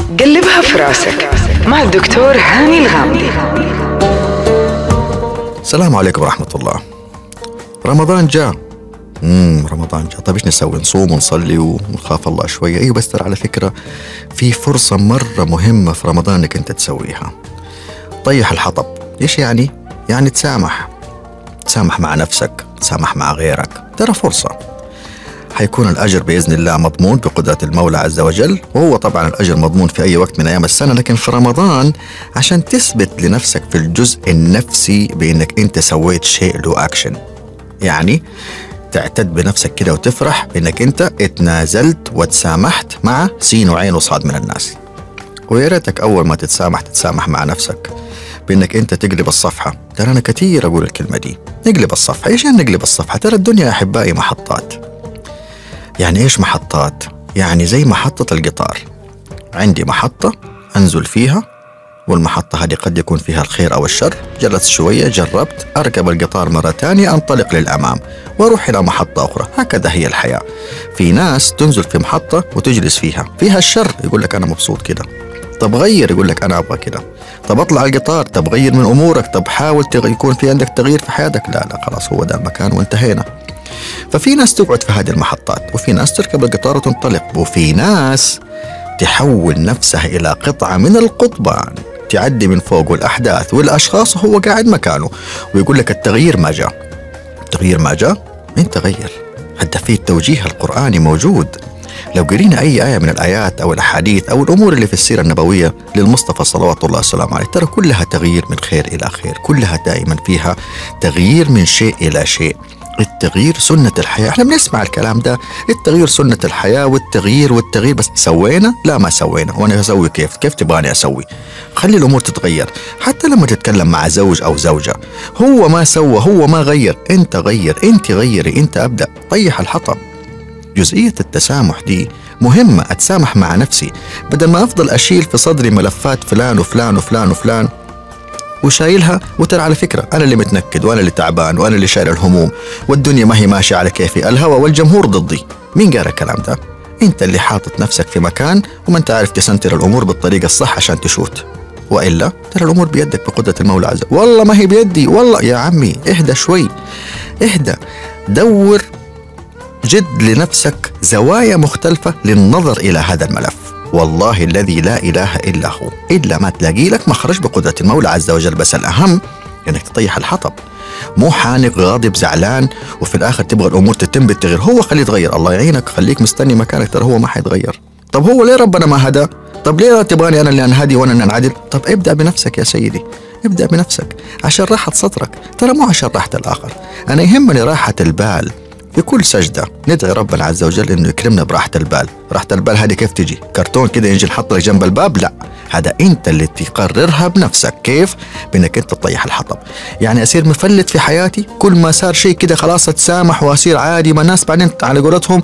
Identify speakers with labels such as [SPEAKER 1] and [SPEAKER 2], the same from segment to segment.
[SPEAKER 1] قلبها في راسك مع الدكتور هاني الغامدي.
[SPEAKER 2] السلام عليكم ورحمة الله. رمضان جاء. رمضان جاء. طيب ايش نسوي؟ نصوم ونصلي ونخاف الله شوية؟ ايوه، بس ترى على فكرة في فرصة مرة مهمة في رمضان انك انت تسويها. طيح الحطب. ايش يعني؟ يعني تسامح مع نفسك، تسامح مع غيرك. ترى فرصة حيكون الأجر بإذن الله مضمون بقدرة المولى عز وجل، وهو طبعا الأجر مضمون في أي وقت من أيام السنة، لكن في رمضان عشان تثبت لنفسك في الجزء النفسي بأنك أنت سويت شيء له أكشن، يعني تعتد بنفسك كده وتفرح بأنك أنت اتنازلت وتسامحت مع سين وعين وصاد من الناس. ويا ريتك أول ما تتسامح مع نفسك بأنك أنت تقلب الصفحة. ترى أنا كثير أقول الكلمة دي، نقلب الصفحة. إيش يعني نقلب الصفحة؟ ترى الدنيا يا أحبائي محطات. يعني إيش محطات؟ يعني زي محطة القطار، عندي محطة أنزل فيها، والمحطة هذه قد يكون فيها الخير أو الشر. جلست شوية، جربت أركب القطار مرة تانية، أنطلق للأمام وأروح إلى محطة أخرى. هكذا هي الحياة. في ناس تنزل في محطة وتجلس فيها الشر، يقول لك أنا مبسوط كده. طب غير، يقول لك أنا أبغى كده. طب أطلع القطار، طب غير من أمورك، طب حاول يكون في عندك تغيير في حياتك. لا خلاص، هو ده المكان وانتهينا. ففي ناس تقعد في هذه المحطات، وفي ناس تركب القطار وتنطلق، وفي ناس تحول نفسها إلى قطعة من القضبان، تعدي من فوق الأحداث والأشخاص وهو قاعد مكانه، ويقول لك التغيير ما جاء. التغيير ما جاء، انت غير. حتى في التوجيه القرآني موجود. لو قرينا أي آية من الآيات أو الأحاديث أو الأمور اللي في السيرة النبوية للمصطفى صلوات الله والسلام عليه، ترى كلها تغيير من خير إلى خير، كلها دائما فيها تغيير من شيء إلى شيء. التغيير سنة الحياة. احنا بنسمع الكلام ده، التغيير سنة الحياة، والتغيير بس سوينا؟ لا، ما سوينا. وانا اسوي كيف تبغاني اسوي؟ خلي الامور تتغير. حتى لما تتكلم مع زوج او زوجة، هو ما سوى، هو ما غير، انت غير، انت غيري، انت ابدأ. طيح الحطب. جزئية التسامح دي مهمة. أتسامح مع نفسي بدل ما أفضل أشيل في صدري ملفات فلان وفلان وفلان وفلان وشايلها. وترى على فكرة أنا اللي متنكد، وأنا اللي تعبان، وأنا اللي شايل الهموم، والدنيا ما هي ماشية على كيفي، الهوى والجمهور ضدي. مين قال الكلام ده؟ أنت اللي حاطط نفسك في مكان وما أنت عارف تسنتر الأمور بالطريقة الصح عشان تشوت. وإلا ترى الأمور بيدك بقدرة المولى عز وجل. والله ما هي بيدي، والله يا عمي اهدى شوي، اهدى. دور جد لنفسك زوايا مختلفة للنظر إلى هذا الملف. والله الذي لا إله إلا هو، إلا ما تلاقي لك مخرج بقدرة المولى عز وجل. بس الأهم إنك تطيح الحطب، مو حانق غاضب زعلان وفي الآخر تبغى الأمور تتم بالتغيير. هو خليه يتغير، الله يعينك، خليك مستني مكانك، ترى هو ما حيتغير. طب هو ليه ربنا ما هدى؟ طب ليه تبغاني أنا اللي أنهدي وأنا اللي أنعدل؟ طب ابدأ بنفسك يا سيدي، ابدأ بنفسك عشان راحة صدرك، ترى مو عشان راحة الآخر. أنا يهمني راحة البال. في كل سجدة ندعي ربنا عز وجل إنه يكرمنا براحة البال. راحة البال هذه كيف تجي؟ كرتون كده ينجي نحط لك جنب الباب؟ لا، هذا أنت اللي تقررها بنفسك. كيف؟ بأنك أنت تطيح الحطب. يعني أصير مفلت في حياتي، كل ما صار شيء كده خلاص أتسامح وأصير عادي. ما الناس بعدين على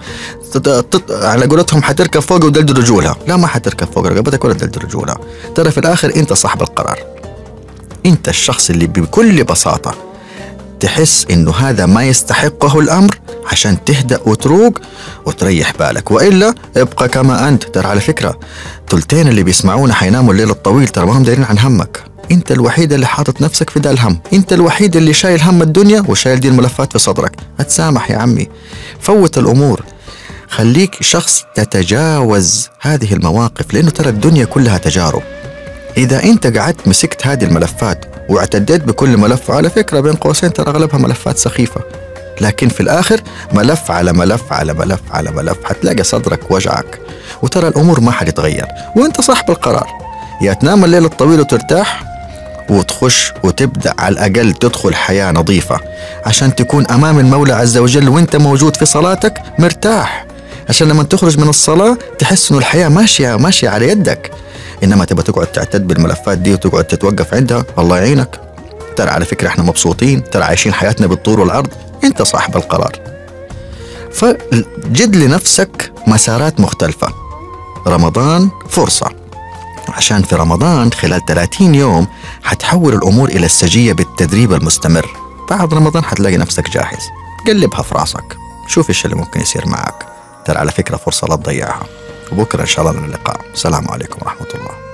[SPEAKER 2] قولتهم حتركب فوق ودلدل رجولها. لا، ما حتركب فوق رقبتك ولا تدلدل رجولها. ترى في الآخر أنت صاحب القرار. أنت الشخص اللي بكل بساطة تحس إنه هذا ما يستحقه الأمر عشان تهدأ وتروق وتريح بالك. وإلا ابقى كما أنت. ترى على فكرة ثلثين اللي بيسمعونا حيناموا الليل الطويل، ترى ما هم دايرين عن همك. أنت الوحيد اللي حاطط نفسك في ده الهم، أنت الوحيد اللي شايل هم الدنيا وشايل دي الملفات في صدرك. أتسامح يا عمي، فوت الأمور، خليك شخص تتجاوز هذه المواقف، لأنه ترى الدنيا كلها تجارب. إذا أنت قعدت مسكت هذه الملفات واعتديت بكل ملف، على فكرة بين قوسين ترى أغلبها ملفات سخيفة، لكن في الآخر ملف على ملف على ملف على ملف حتلاقي صدرك وجعك. وترى الأمور ما حتتغير، وأنت صاحب القرار. يا تنام الليل الطويل وترتاح وتخش وتبدأ على الأقل تدخل حياة نظيفة عشان تكون أمام المولى عز وجل وأنت موجود في صلاتك مرتاح، عشان لما تخرج من الصلاة تحس إنه الحياة ماشية على يدك. إنما تبقى تقعد تعتد بالملفات دي وتقعد تتوقف عندها، الله يعينك. ترى على فكرة احنا مبسوطين، ترى عايشين حياتنا بالطول والعرض، انت صاحب القرار. فجد لنفسك مسارات مختلفة. رمضان فرصة، عشان في رمضان خلال 30 يوم حتحول الأمور إلى السجية بالتدريب المستمر. بعد رمضان حتلاقي نفسك جاهز. قلبها في راسك، شوف إيش اللي ممكن يصير معك. ترى على فكرة فرصة لا تضيعها، وبكرة إن شاء الله لنا اللقاء. السلام عليكم ورحمة الله.